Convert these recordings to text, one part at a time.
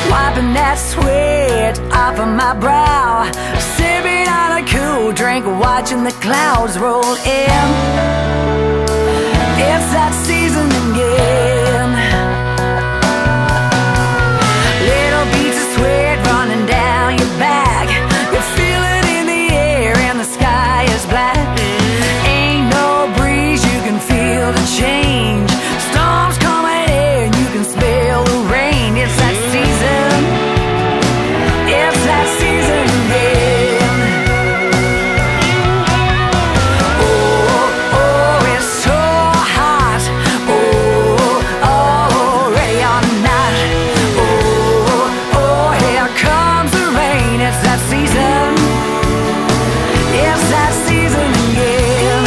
wiping that sweat off of my brow, sipping on a cool drink, watching the clouds roll in. It's that season again. Little beads of sweat running down your back, you feel it in the air and the sky is black. Ain't no breeze, you can feel the change. Storms coming in, you can smell the rain. It's that season. It's that season again. Oh, oh, it's so hot. Oh, oh, ready or not. Oh, oh, here comes the rain. It's that season. It's that season again.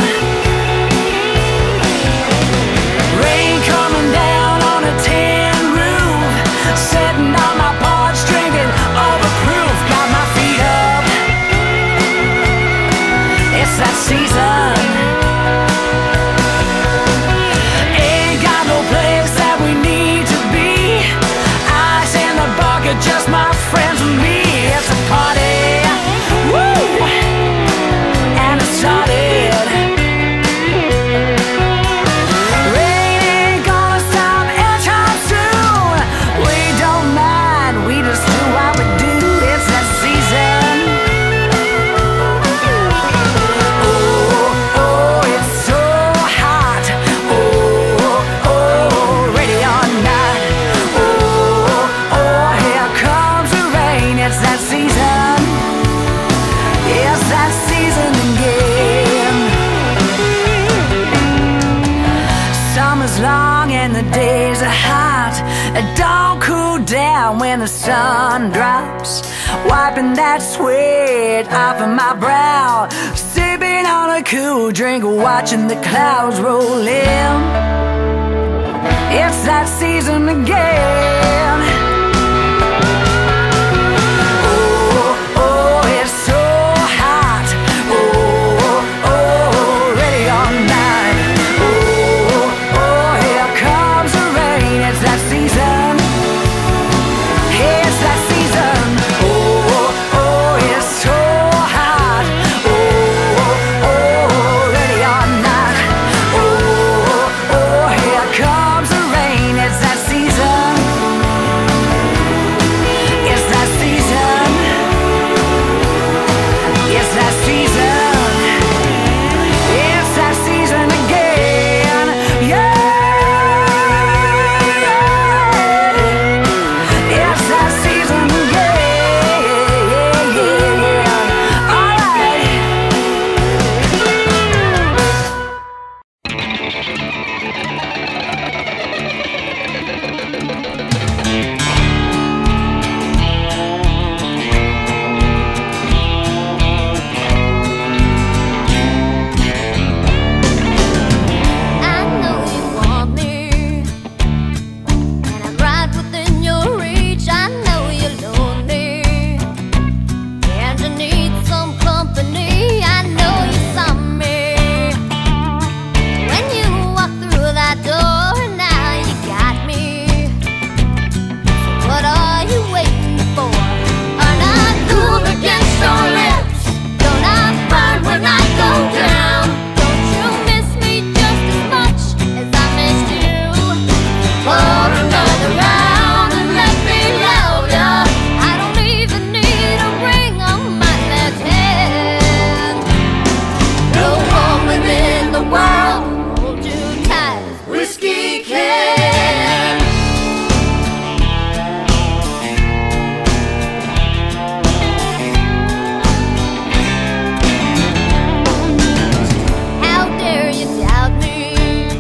Rain coming down on a tin roof, sitting on my porch drinking overproof. Got my feet up. It's that season. Ain't got no place that we need to be. Ice in the bucket, just my friends and me. It's a party. Woo! And it started. Rain ain't gonna stop anytime soon. We don't mind, we just do what we do. It's that season. Oh, oh, it's so hot. Oh, oh, ready or not. Oh, oh, here comes the rain. It's that season. It's that season again. Summer's long and the days are hot. It don't cool down when the sun drops. Wiping that sweat off of my brow, sipping on a cool drink, watching the clouds roll in. It's that season again. Oh, oh, it's so hot. Oh, oh, ready or not. Oh, oh, here comes the rain. It's that season. It's that season. Oh, oh, it's so hot. Oh, oh, ready or not. Oh, oh, here comes the rain. It's that season. It's that season. It's that season. It's that season again. Yeah. It's that season again. All right. I know you want me, and I'm right within your reach. I know you're lonely, and you need some company. I know you saw me when you walked through that door, and now you got me. So what are you waiting for? Are not cool against your lips? Don't I burn when I go down? Don't you miss me just as much as I missed you? Pour another round and let me love ya. I don't even need a ring on my left hand. No woman in the world will hold you tight as whiskey can. How dare you doubt me?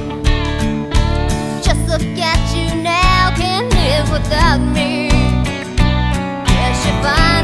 Just look at you now, can't live without me. Yes, you find